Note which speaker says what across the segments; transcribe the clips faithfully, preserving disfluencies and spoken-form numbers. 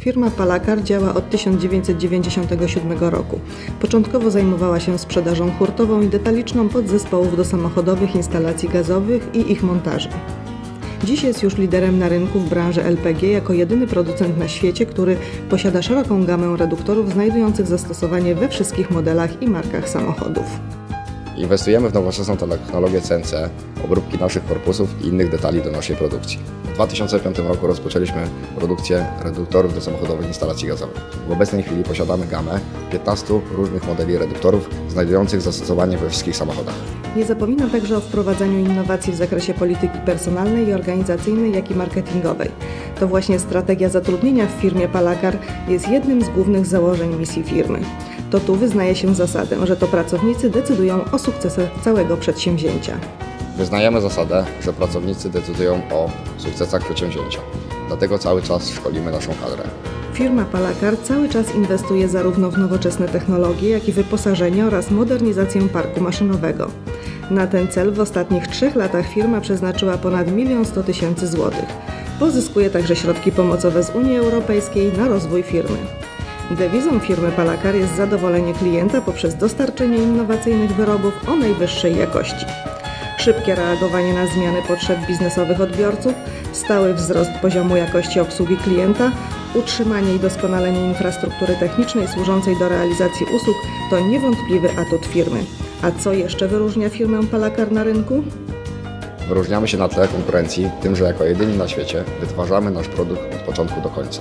Speaker 1: Firma Palakar działa od tysiąc dziewięćset dziewięćdziesiątego siódmego roku. Początkowo zajmowała się sprzedażą hurtową i detaliczną podzespołów do samochodowych instalacji gazowych i ich montaży. Dziś jest już liderem na rynku w branży L P G jako jedyny producent na świecie, który posiada szeroką gamę reduktorów znajdujących zastosowanie we wszystkich modelach i markach samochodów.
Speaker 2: Inwestujemy w nowoczesną technologię C N C, obróbki naszych korpusów i innych detali do naszej produkcji. W dwa tysiące piątym roku rozpoczęliśmy produkcję reduktorów do samochodowych instalacji gazowych. W obecnej chwili posiadamy gamę piętnastu różnych modeli reduktorów znajdujących zastosowanie we wszystkich samochodach.
Speaker 1: Nie zapominam także o wprowadzaniu innowacji w zakresie polityki personalnej i organizacyjnej, jak i marketingowej. To właśnie strategia zatrudnienia w firmie Palakar jest jednym z głównych założeń misji firmy. To tu wyznaje się zasadę, że to pracownicy decydują o sukcesach całego przedsięwzięcia.
Speaker 2: Wyznajemy zasadę, że pracownicy decydują o sukcesach przedsięwzięcia. Dlatego cały czas szkolimy naszą kadrę.
Speaker 1: Firma Palakar cały czas inwestuje zarówno w nowoczesne technologie, jak i wyposażenie oraz modernizację parku maszynowego. Na ten cel w ostatnich trzech latach firma przeznaczyła ponad milion sto tysięcy złotych. Pozyskuje także środki pomocowe z Unii Europejskiej na rozwój firmy. Dewizą firmy Palakar jest zadowolenie klienta poprzez dostarczenie innowacyjnych wyrobów o najwyższej jakości. Szybkie reagowanie na zmiany potrzeb biznesowych odbiorców, stały wzrost poziomu jakości obsługi klienta, utrzymanie i doskonalenie infrastruktury technicznej służącej do realizacji usług to niewątpliwy atut firmy. A co jeszcze wyróżnia firmę Palakar na rynku?
Speaker 2: Wyróżniamy się na tle konkurencji tym, że jako jedyni na świecie wytwarzamy nasz produkt od początku do końca.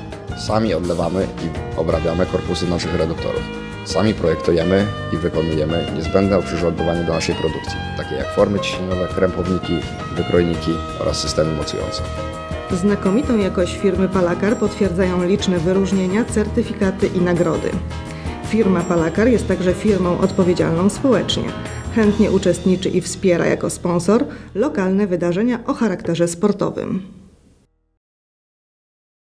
Speaker 2: Sami odlewamy i obrabiamy korpusy naszych reduktorów. Sami projektujemy i wykonujemy niezbędne oprzyrządowanie do naszej produkcji, takie jak formy ciśnieniowe, krępowniki, wykrojniki oraz systemy mocujące.
Speaker 1: Znakomitą jakość firmy Palakar potwierdzają liczne wyróżnienia, certyfikaty i nagrody. Firma Palakar jest także firmą odpowiedzialną społecznie. Chętnie uczestniczy i wspiera jako sponsor lokalne wydarzenia o charakterze sportowym.